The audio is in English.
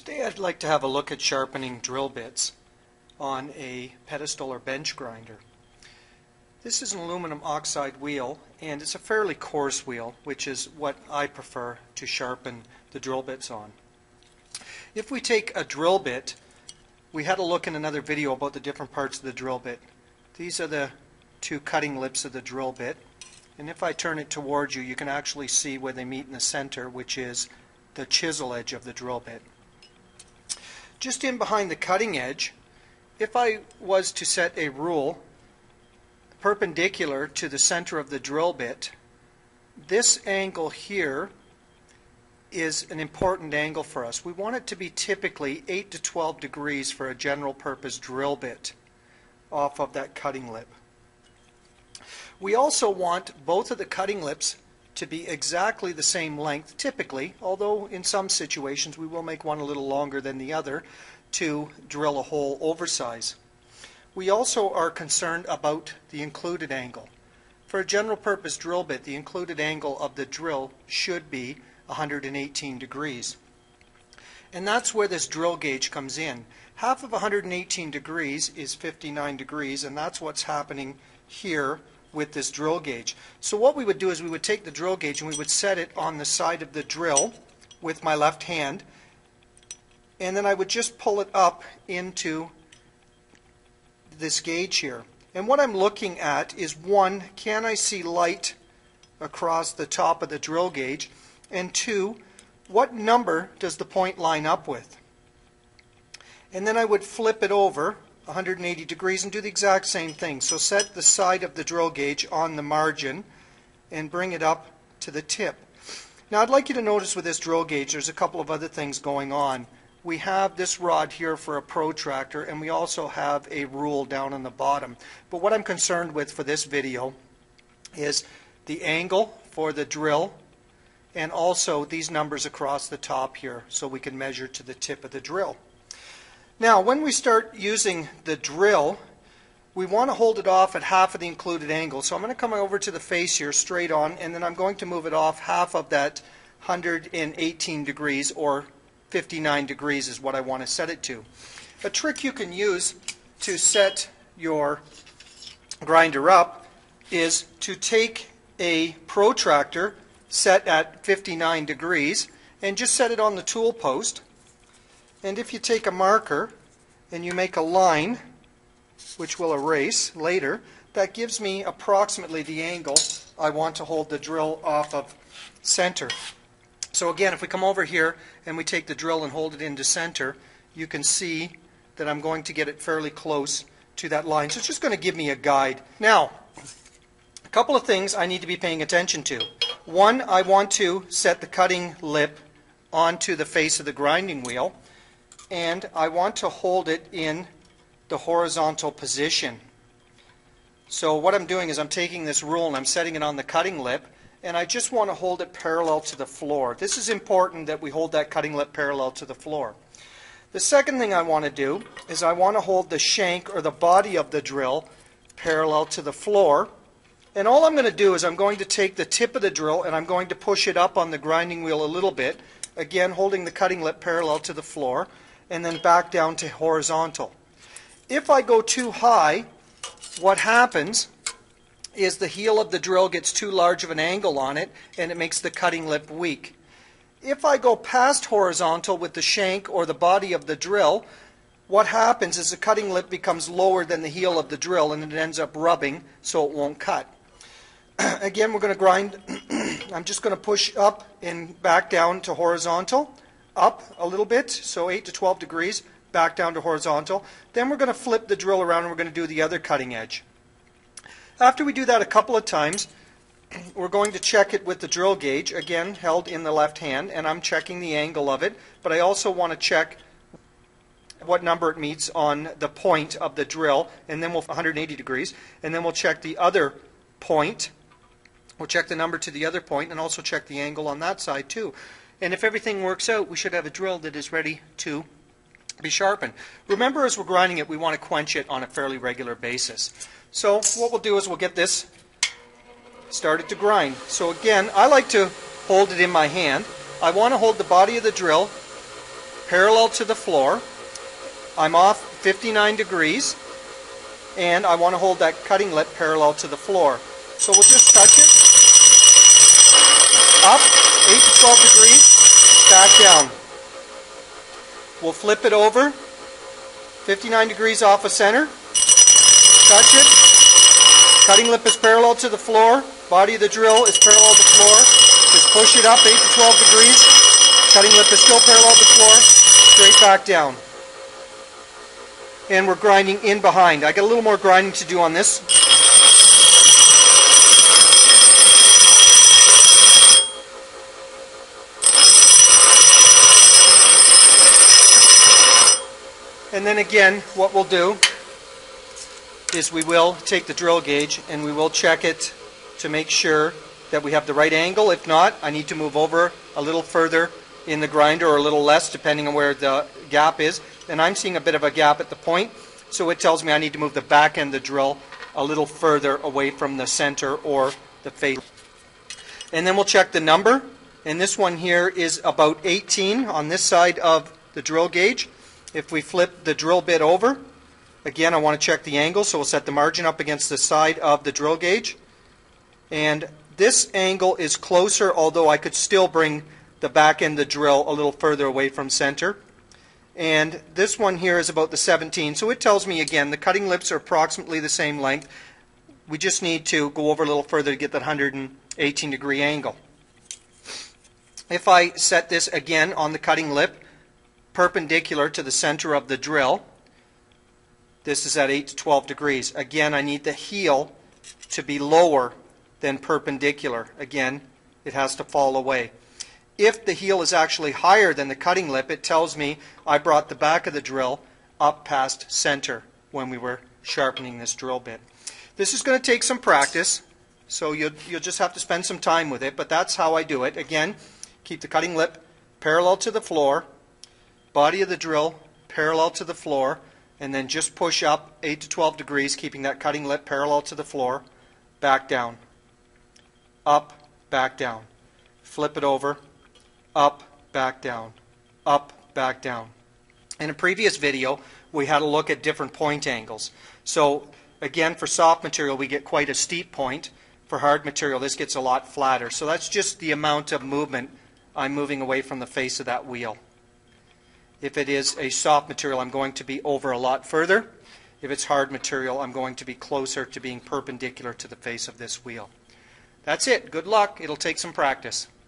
Today I'd like to have a look at sharpening drill bits on a pedestal or bench grinder. This is an aluminum oxide wheel, and it's a fairly coarse wheel, which is what I prefer to sharpen the drill bits on. If we take a drill bit, we had a look in another video about the different parts of the drill bit. These are the two cutting lips of the drill bit, and if I turn it towards you, you can actually see where they meet in the center, which is the chisel edge of the drill bit. Just in behind the cutting edge, if I was to set a rule perpendicular to the center of the drill bit, this angle here is an important angle for us. We want it to be typically 8 to 12 degrees for a general purpose drill bit off of that cutting lip. We also want both of the cutting lips to be exactly the same length typically, although in some situations we will make one a little longer than the other to drill a hole oversize. We also are concerned about the included angle. For a general purpose drill bit, the included angle of the drill should be 118 degrees. And that's where this drill gauge comes in. Half of 118 degrees is 59 degrees, and that's what's happening here with this drill gauge. So what we would do is we would take the drill gauge and we would set it on the side of the drill with my left hand, and then I would just pull it up into this gauge here. And what I'm looking at is, one, can I see light across the top of the drill gauge, and two, what number does the point line up with? And then I would flip it over 180 degrees and do the exact same thing. So set the side of the drill gauge on the margin and bring it up to the tip. Now I'd like you to notice with this drill gauge there's a couple of other things going on. We have this rod here for a protractor, and we also have a rule down on the bottom. But what I'm concerned with for this video is the angle for the drill and also these numbers across the top here so we can measure to the tip of the drill. Now, when we start using the drill, we want to hold it off at half of the included angle. So I'm going to come over to the face here straight on, and then I'm going to move it off half of that 118 degrees, or 59 degrees is what I want to set it to. A trick you can use to set your grinder up is to take a protractor set at 59 degrees and just set it on the tool post. And if you take a marker and you make a line, which we'll erase later, that gives me approximately the angle I want to hold the drill off of center. So again, if we come over here and we take the drill and hold it into center, you can see that I'm going to get it fairly close to that line. So it's just going to give me a guide. Now, a couple of things I need to be paying attention to. One, I want to set the cutting lip onto the face of the grinding wheel, and I want to hold it in the horizontal position. So what I'm doing is I'm taking this rule and I'm setting it on the cutting lip, and I just want to hold it parallel to the floor. This is important that we hold that cutting lip parallel to the floor. The second thing I want to do is I want to hold the shank or the body of the drill parallel to the floor. And all I'm going to do is I'm going to take the tip of the drill and I'm going to push it up on the grinding wheel a little bit, again holding the cutting lip parallel to the floor, and then back down to horizontal. If I go too high, what happens is the heel of the drill gets too large of an angle on it and it makes the cutting lip weak. If I go past horizontal with the shank or the body of the drill, what happens is the cutting lip becomes lower than the heel of the drill and it ends up rubbing, so it won't cut. Again, we're going to grind. I'm just going to push up and back down to horizontal, up a little bit, so 8 to 12 degrees, back down to horizontal. Then we're going to flip the drill around and we're going to do the other cutting edge. After we do that a couple of times, we're going to check it with the drill gauge, again held in the left hand, and I'm checking the angle of it, but I also want to check what number it meets on the point of the drill, and then we'll 180 degrees, and then we'll check the other point. We'll check the number to the other point and also check the angle on that side too. And if everything works out, we should have a drill that is ready to be sharpened. Remember, as we're grinding it, we want to quench it on a fairly regular basis. So what we'll do is we'll get this started to grind. So again, I like to hold it in my hand. I want to hold the body of the drill parallel to the floor. I'm off 59 degrees, and I want to hold that cutting lip parallel to the floor. So we'll just touch it. Up, 8 to 12 degrees, back down. We'll flip it over, 59 degrees off of center. Touch it. Cutting lip is parallel to the floor. Body of the drill is parallel to the floor. Just push it up 8 to 12 degrees. Cutting lip is still parallel to the floor. Straight back down. And we're grinding in behind. I got a little more grinding to do on this. And then again, what we'll do is we will take the drill gauge and we will check it to make sure that we have the right angle. If not, I need to move over a little further in the grinder or a little less depending on where the gap is. And I'm seeing a bit of a gap at the point, so it tells me I need to move the back end of the drill a little further away from the center or the face. And then we'll check the number, and this one here is about 18 on this side of the drill gauge. If we flip the drill bit over, again I want to check the angle, so we'll set the margin up against the side of the drill gauge. And this angle is closer, although I could still bring the back end of the drill a little further away from center. And this one here is about the 17, so it tells me again the cutting lips are approximately the same length. We just need to go over a little further to get that 118 degree angle. If I set this again on the cutting lip perpendicular to the center of the drill, this is at 8 to 12 degrees. Again, I need the heel to be lower than perpendicular. Again, it has to fall away. If the heel is actually higher than the cutting lip, it tells me I brought the back of the drill up past center when we were sharpening this drill bit. This is going to take some practice, so you'll just have to spend some time with it, but that's how I do it. Again, keep the cutting lip parallel to the floor, body of the drill parallel to the floor, and then just push up 8 to 12 degrees, keeping that cutting lip parallel to the floor, back down, up, back down, flip it over, up, back down, up, back down. In a previous video, we had a look at different point angles. So again, for soft material, we get quite a steep point. For hard material, this gets a lot flatter. So that's just the amount of movement I'm moving away from the face of that wheel. If it is a soft material, I'm going to be over a lot further. If it's hard material, I'm going to be closer to being perpendicular to the face of this wheel. That's it. Good luck. It'll take some practice.